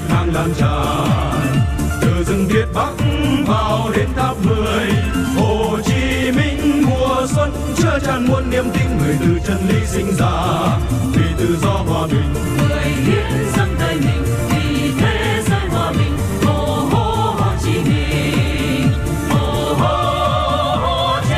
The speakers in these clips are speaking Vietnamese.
Thang lan tràn từ rừng Việt Bắc vào đến tháp 10. Hồ Chí Minh mùa xuân chứa chan muôn niềm tin, người từ chân lý sinh ra vì tự do hòa bình. Người hiến dâng đời mình vì thế giới hòa bình. Hồ Hồ Chí Minh, Hồ Hồ Chí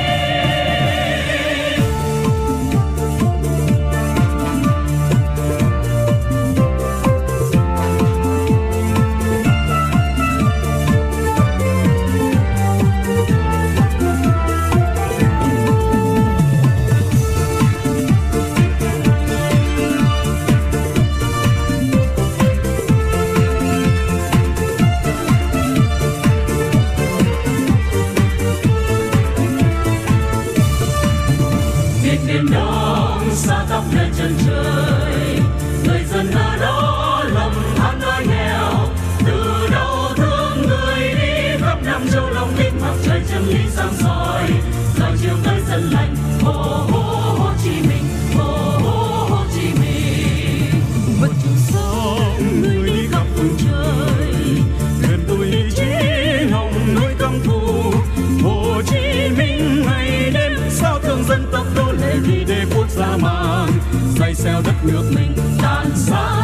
Miền Đông xa khắp nơi chân trời, người dân ở đó lầm than đói nghèo. Từ đau thương người đi khắp năm châu lòng tin, mặt trời chân lý sáng soi rồi chiều tới dân lành. Hồ Hồ Chí Minh, Hồ Chí Minh, vẫn trường sông người đi khắp phương trời, thuyền tôi ý chí hồng nuôi căm thù. Hồ Chí Minh ngày đêm sao thương dân tộc đô lệ vì để quốc gia mang dây xeo đất nước mình tàn sát